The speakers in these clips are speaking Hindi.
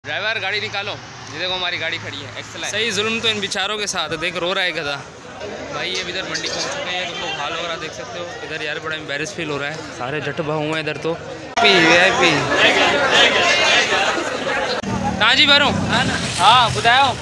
ड्राइवर गाड़ी निकालो। ये देखो हमारी गाड़ी खड़ी है एक्सेल। सही जुल्म तो इन बेचारों के साथ है। देख रो रहा है गधा भाई। अब इधर मंडी पहुंच चुके हैं, तुम लोग हाल वगैरह देख सकते हो। इधर यार बड़ा एम्बेरस फील हो रहा है, सारे जट भाव हुए हैं इधर तो। VIP कहाँ जी भरूँ? हाँ बुधायो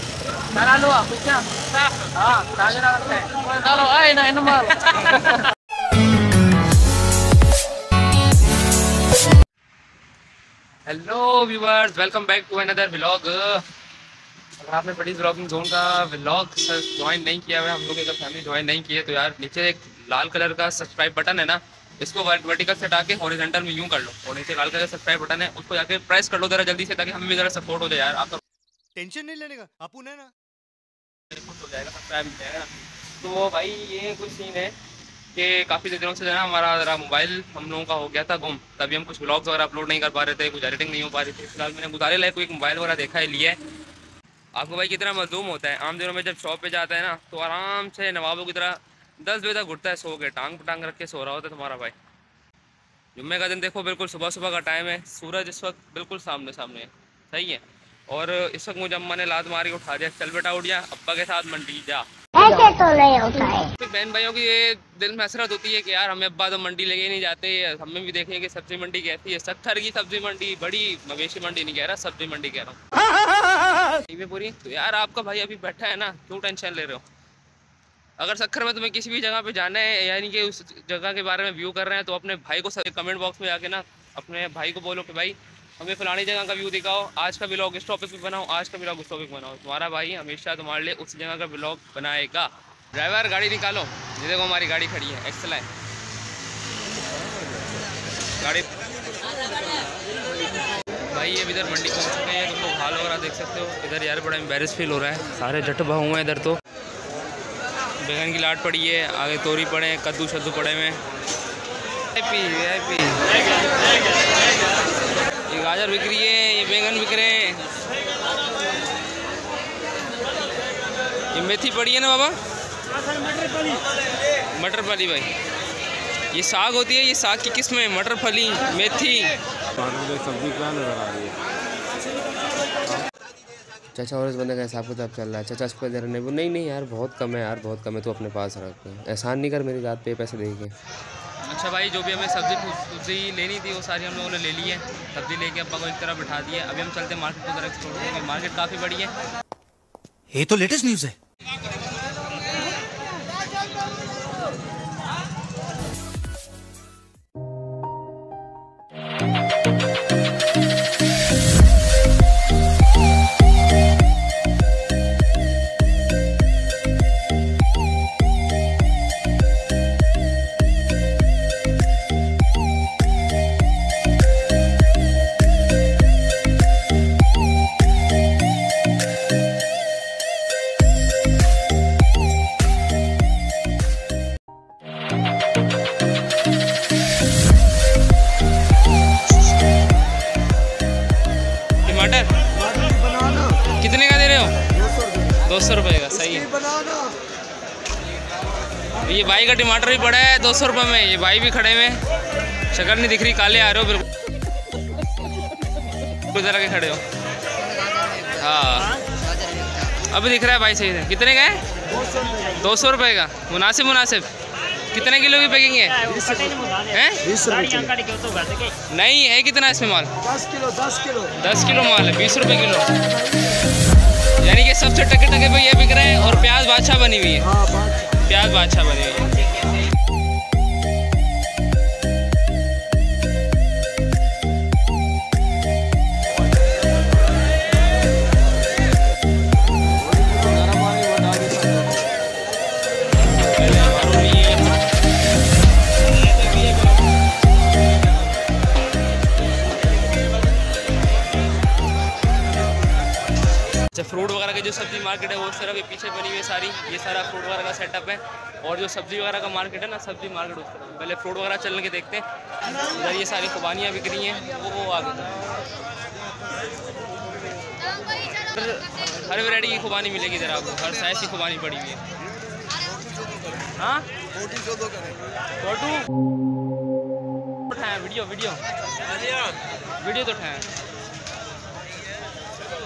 hello viewers, welcome back to another vlog. अगर आपने बड़ी व्लॉगिंग जोन का व्लॉग ज्वाइन नहीं किया हुआ, हम लोग अगर फैमिली ज्वाइन नहीं की है तो यार नीचे एक लाल कलर का सब्सक्राइब बटन है ना, इसको वर्टिकल से हटा के हॉरिजॉन्टल में यूं कर लो और नीचे लाल कलर का सब्सक्राइब बटन है, उसको जाके प्रेस कर लो जरा जल्दी से, ताकि हमें भी जरा सपोर्ट हो जाए यार। आपका टेंशन नहीं लेने का अपुन है ना, खुश हो जाएगा, सब्सक्राइब हो जाएगा। तो भाई ये कुछ सीन है कि काफ़ी दिनों से जो है हमारा ज़रा मोबाइल हम लोगों का हो गया था गुम, तभी हम कुछ व्लॉग्स वगैरह अपलोड नहीं कर पा रहे थे, कुछ एडिटिंग नहीं हो पा रही थी। फिलहाल मैंने गुजारे लायक कोई मोबाइल वगैरह देखा है, लिया है। आपको भाई कितना मजलूम होता है आम दिनों में, जब शॉप पे जाता है ना तो आराम से नवाबों की तरह 10 बजे तक उठता है, सो के टांग पटांग रख के सो रहा होता है तुम्हारा भाई। जुम्मे का दिन देखो, बिल्कुल सुबह सुबह का टाइम है, सूरज इस वक्त बिल्कुल सामने सामने है, सही है। और इस वक्त मुझे अम्मा ने लात मारी उठा दिया, चल बेटा उठ जा, अब्बा के साथ मंडी जा। ऐसे तो नहीं होता है। बहन भाइयों की ये दिल में हसरत होती है कि यार हमें अब्बा तो मंडी लेके नहीं जाते, हमें भी देखें कि सब्जी मंडी कैसी है। सत्थर की सब्जी मंडी, बड़ी मवेशी मंडी नहीं कह रहा, सब्जी मंडी कह रहा हूँ पूरी। तो यार आपका भाई अभी बैठा है ना, क्यों टेंशन ले रहे हो? अगर सखर में तुम्हें किसी भी जगह पे जाना है, यानी कि उस जगह के बारे में व्यू कर रहे हैं, तो अपने भाई को कमेंट बॉक्स में जाके ना अपने भाई को बोलो कि भाई हमें फलानी जगह का व्यू दिखाओ, आज का व्लॉग इस टॉपिक पे बनाओ, आज का व्लॉग उस टॉपिक बनाओ। तुम्हारा भाई हमेशा तुम्हारे लिए उस जगह का व्लॉग बनाएगा। ड्राइवर गाड़ी निकालो। ये देखो हमारी गाड़ी खड़ी है एक्सेल है गाड़ी भाई। ये इधर मंडी पहुंच चुके हैं, तुम लोग हाल वगैरह देख सकते हो। इधर यार बड़ा एम्बेरस फील हो रहा है, सारे जट भाव हुए हैं इधर तो। बैंगन की लाट पड़ी है, आगे तोरी पड़े हैं, कद्दू शद्दू पड़े हुए हैं। VIP ये गाजर बिक रही है, ये बैंगन बिक रहे हैं, ये मेथी पड़ी है ना बाबा, मटर फली भाई। ये साग होती है, ये साग की किस्म है, मटर फली, मेथी। सब्जी क्या नजर आ रही है? चाचा और इस बंदे का हिसाब किताब चल रहा है। चाचा इसको दे रहे नहीं यार बहुत कम है यार, बहुत कम है, तो अपने पास रख, एहसान नहीं कर मेरी रात पे पैसे दे के। अच्छा भाई, जो भी हमें सब्जी लेनी थी वो सारी हम लोगों ने ले ली है। सब्जी लेके अब्बा को एक तरफ बिठा दिया। अभी हम चलते हैं मार्केट को, जरा एक्सप्लोर करेंगे। मार्केट काफ़ी बड़ी है। ये तो लेटेस्ट न्यूज़ है। कितने का दे रहे हो? 200 रुपये का, सही है। ये भाई का टमाटर भी पड़ा है 200 रुपये में। ये भाई भी खड़े हुए, शक्ल नहीं दिख रही, काले आ रहे हो बिल्कुल तरह के खड़े हो। हाँ अभी दिख रहा है भाई सही से। कितने का है? 200 रुपये का, मुनासिब मुनासिब। कितने किलो की पैकिंग है? 20 रुपये नहीं है। कितना इसमें माल? 10 किलो माल है, 20 रुपये किलो। यानी कि सबसे टके टके पे ये बिक रहे हैं। और प्याज बादशाह बनी हुई है, प्याज बादशाह बनी हुई है। फ्रूट वगैरह की जो सब्जी मार्केट है वो उस तरह के पीछे बनी हुई है सारी। ये सारा फ्रूट वगैरह का सेटअप है। और जो सब्जी वगैरह का मार्केट है ना, सब्जी मार्केट उस तरह। पहले फ्रूट वगैरह चलने के देखते हैं। इधर ये सारी खुबानियाँ बिक रही हैं, वो आगे हर वैरायटी की खुबानी मिलेगी इधर आपको, हर साइज़ की खुबानी पड़ी हुई है। हाँ वीडियो वीडियो वीडियो तो उठाएं।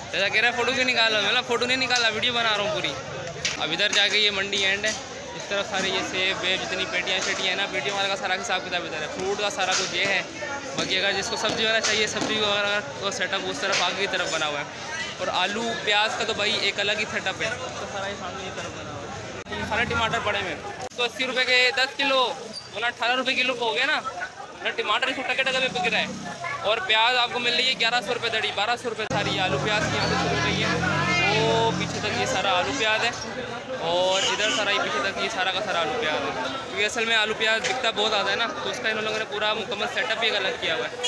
ऐसा कह रहा है फ़ोटो क्यों निकाला, मतलब फ़ोटो नहीं निकाला, वीडियो बना रहा हूँ पूरी। अब इधर जाके ये मंडी एंड है, इस तरफ सारे ये सेब वेब जितनी पेटियाँ शेटियाँ हैं ना, पेटियों वाला का सारा हिसाब किताब इधर है। फ्रूट का सारा कुछ ये है। बाकी अगर जिसको सब्ज़ी वगैरह चाहिए, सब्ज़ी वगैरह तो सेटअप उस तरफ आगे की तरफ बना हुआ है। और आलू प्याज का तो भाई एक अलग ही सेटअप है, तो सारा ही सामने की तरफ बना हुआ है। सारे टमाटर पड़े हुए तो 80 रुपये के 10 किलो, मतलब 18 रुपये किलो हो गया ना। टमाटर इसको टके टके पे बिक रहा है। और प्याज आपको मिल रही है 1100 रुपये दड़ी, 1200 रुपये सारी आलू प्याज की यहाँ से शुरू हो रही है। वो पीछे तक ये सारा आलू प्याज है, और इधर सारा ही पीछे तक ये सारा का सारा आलू प्याज है। क्योंकि असल में आलू प्याज बिकता बहुत ज़्यादा है ना, तो उसका इन लोगों ने पूरा मुकम्मल सेटअप ही अलग किया हुआ है।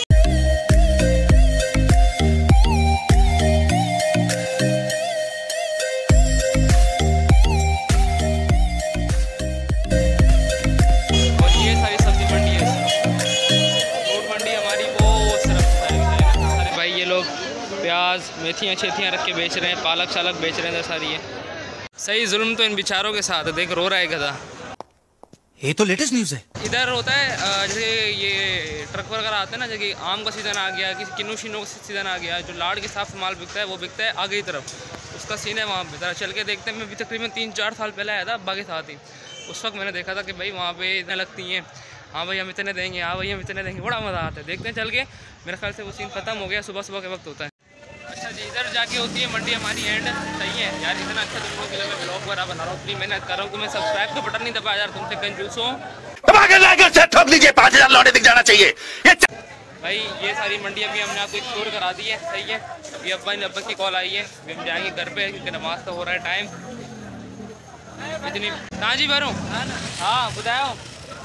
प्याज मेथियाँ शेथियाँ रख के बेच रहे हैं, पालक शालक बेच रहे हैं सारी है। सही जुल्म तो इन बेचारों के साथ, देख रो रहा है गधा। ये तो लेटेस्ट न्यूज़ है। इधर होता है जैसे ये ट्रक वगैरह आते हैं ना, जैसे आम का सीज़न आ गया, किसी किन्नू शिन्नू का सीज़न आ गया, जो लाड़ के हिसाब से माल बिकता है वो बिकता है आगे की तरफ। उसका सीन है वहाँ पे, ज़रा चल के देखते हैं। मैं भी तकरीबन 3-4 साल पहले आया था अब्बा के साथ ही। उस वक्त मैंने देखा था कि भाई वहाँ पे इतने लगती हैं, हाँ भाई हम इतने देंगे, हाँ भाई हम इतने देंगे, बड़ा मज़ा आता है। देखते हैं चल के, मेरे ख्याल से वो सीन ख़त्म हो गया, सुबह सुबह के वक्त होता है। अच्छा जी, इधर जाके होती है मंडी हमारी एंड। सही है यार, इतना अच्छा तुमको के लिए मैं ब्लॉग वगैरह बना रहा हूँ, इतनी मेहनत कर रहा हूँ कि मैं सब्सक्राइब का बटन नहीं दबा यार, तुमसे कंजूस हूँ। ठोक लीजिए, 5000 लौटे दिख जाना चाहिए। भाई ये सारी मंडी अभी हमने आपको एक्सप्लोर करा दी है। सही है, अभी अब्बा की कॉल आई है, अभी हम जाएंगे घर पे क्योंकि नमाज का हो रहा है टाइम। इतनी कहाँ जी भरूँ? हाँ बताओ।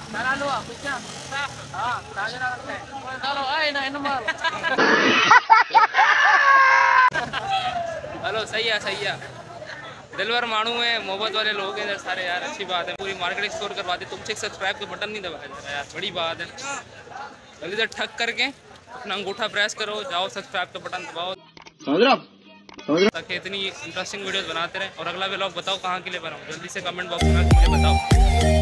हेलो, सही है। दिलवर मानू है, मोहब्बत वाले लोग हैं सारे यार, अच्छी बात है। पूरी मार्केट एक्सप्लोर करवा दी, तुमसे एक सब्सक्राइब का बटन नहीं दबाया यार, बड़ी बात है। जल्दी से ठक करके अपना अंगूठा प्रेस करो, जाओ सब्सक्राइब का बटन दबाओ, ताकि इतनी इंटरेस्टिंग वीडियोस बनाते रहें। और अगला व्लॉग बताओ कहाँ के लिए बनाऊँ, जल्दी से कमेंट बॉक्स में मुझे बताओ।